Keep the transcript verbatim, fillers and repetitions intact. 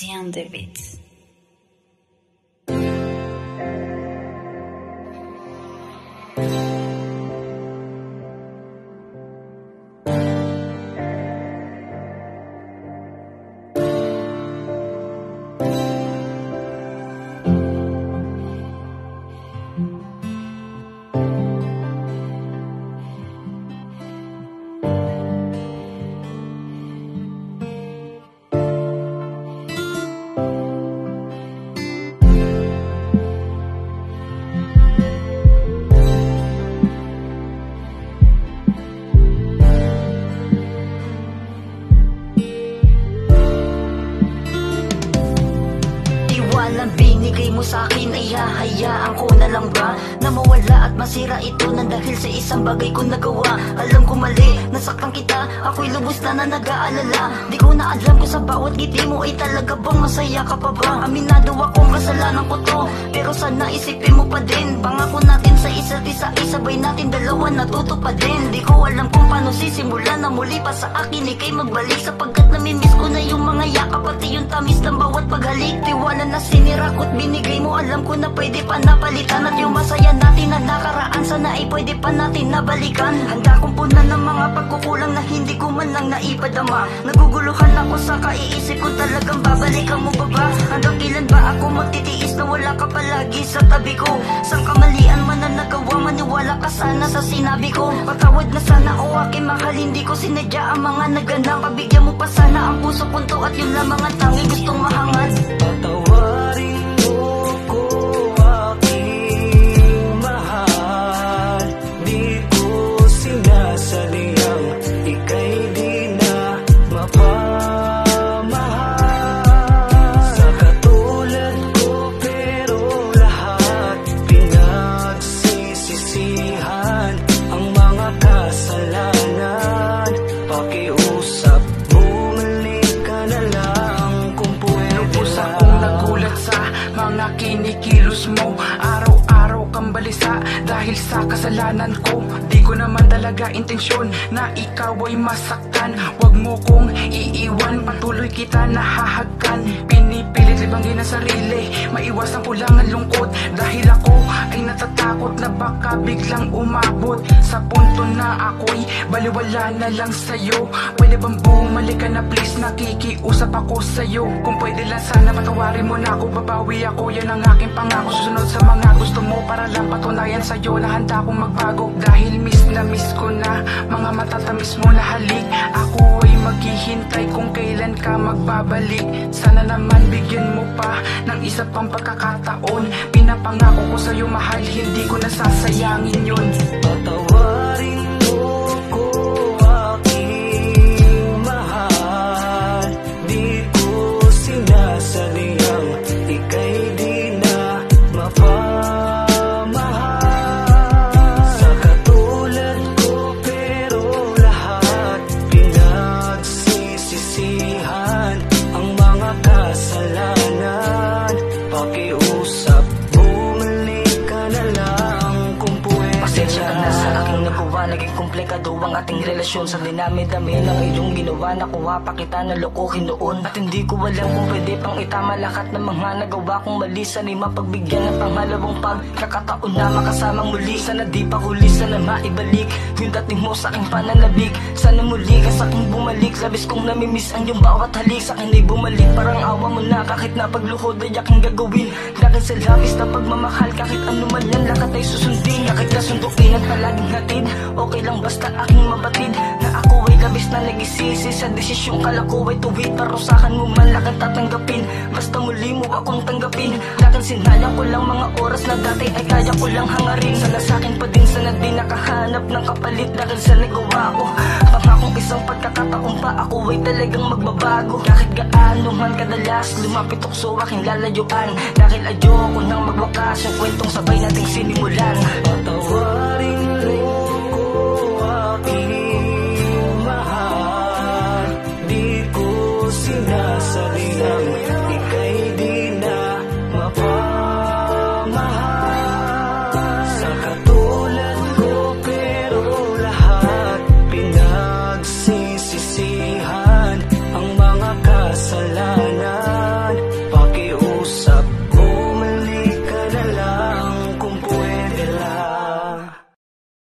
Chie on the beat. Binigay mo sa akin ay hahayaan ko na lang ba na mawala at masira ito nang dahil sa isang bagay ko nagawa. Alam ko mali, nasaktan kita, ako'y lubos na na nag-aalala. Di ko na alam kung sa bawat ngiti mo ay talaga bang masaya ka pa ba. Aminado akong kasalanan ko to, pero sana isipin mo pa din. Pangako natin sa isa't isa, isabay natin dalawa natutupa din. Di ko alam kung paano sisimula na muli pa sa akin ikay magbalik, sapagkat namimiss ko na yung mga yakap pati yung tamis ng bawat paghalik. Tiwala na sinira ko't binigay mo, alam ko na pwede pa napalitan. At yung masaya natin na nakaraan, sana ay pwede pa natin nabalikan. Handa kong punan ng mga pagkukulang na hindi ko man lang naipadama. Naguguluhan ako sa kaiisip ko, talagang babalikan mo ba ba? Hanggang kailan ba ako magtitiis na wala ka palagi sa tabi ko? Sang kamalian man na nagawa, maniwala ka sana sa sinabi ko. Patawad na sana o aking mahal, hindi ko sinadya ang mga naganang. Pabigyan mo pa sana ang puso ko to, at yun lamang ang tanging gustong mahangad. Patawarin mo ko, aking mahal. Di ko sinasadyang ika'y di na mapamahal. Sa katulad ko pero lahat pinagsisisihan ang mga kasalanan. Pakiusap, bumalik ka na lang kung pwede. Lubos akong nagulat sa mga kinikilos mo. Araw-araw kang balisa dahil sa kasalanan ko. Di ko naman talaga intensyon na ikaw ay masaktan. Huwag mo kong iiwan, patuloy kita nahahagkan. Pinipilit libangin ang sarili, maiwasan ko lang ang lungkot. Dahil ako ay natatakot na baka biglang umabot sa punto na ako'y baliwala na lang sa'yo. Pwede bang bumalik ka na please, nakikiusap ako sa'yo. Kung pwede lang sana patawarin mo na ako, babawi ako, yan ang aking pangako. Susunod sa mga gusto mo para lang patunayan sa'yo na handa akong magbago. Dahil miss na miss ko na mga matatamis mo na halik. Ako ay maghihintay kung kailan ka magbabalik. Sana naman bigyan mo pa ng isa pang pagkakataon. Pinapangako ko sa'yo mahal, hindi ko nasasayangin yun. Patawarin mo ko, aking mahal. Di ko sinasadyang ika'y di na mapamahal. Sa katulad ko pero lahat pinagsisisihan ang mga kasalanan. Pakiusap, bumalik ka na lang kung pwede. Pasensya ka na sa aking nagawa, naging komplikado ang ating relasyon. Sa dinami-dami ng iyong ginawa, nakuha pa kita na lokohin noon. At hindi ko alam kung pwede pang itama lahat ng mga nagawa kong mali. Sana'y mapagbigyan ng pangalawang pagkakataon na makasamang muli. Sana di pa huli, sana maibalik yung dating mo sa aking pananabik. Sana muli ka sa aking bumalik, labis kong namimiss ang iyong bawat halik. Sa akin ay bumalik, parang awa mo na kahit na pagluhod ay aking gagawin. Lakad sa labis na pagmamahal, kahit ano man yan lakad ay susundin. Kahit kasundukin at palaging hatid, okay lang basta aking mabatid. Na ako ay labis na nagisisi sa desisyong kala ko ay tuwid. Parusahan mo man lakad tatanggapin, basta muli mo akong tanggapin. Lakad sinayang ko lang mga oras na dati ay kaya ko lang hangarin. Sana sa'kin pa din, sana di nakahanap ng kapalit dahil sa nagawa ko. Pangakong isang pagkakataon pa ako ay talagang magbabago. Kahit gaano man kadalas lumapit ako sa aking lalayuan, dahil ayoko nang magwakas yung kwentong sabay nating sinimulan. Patawarin mo ko, aking mahal. Di ko sinasadyang ika'y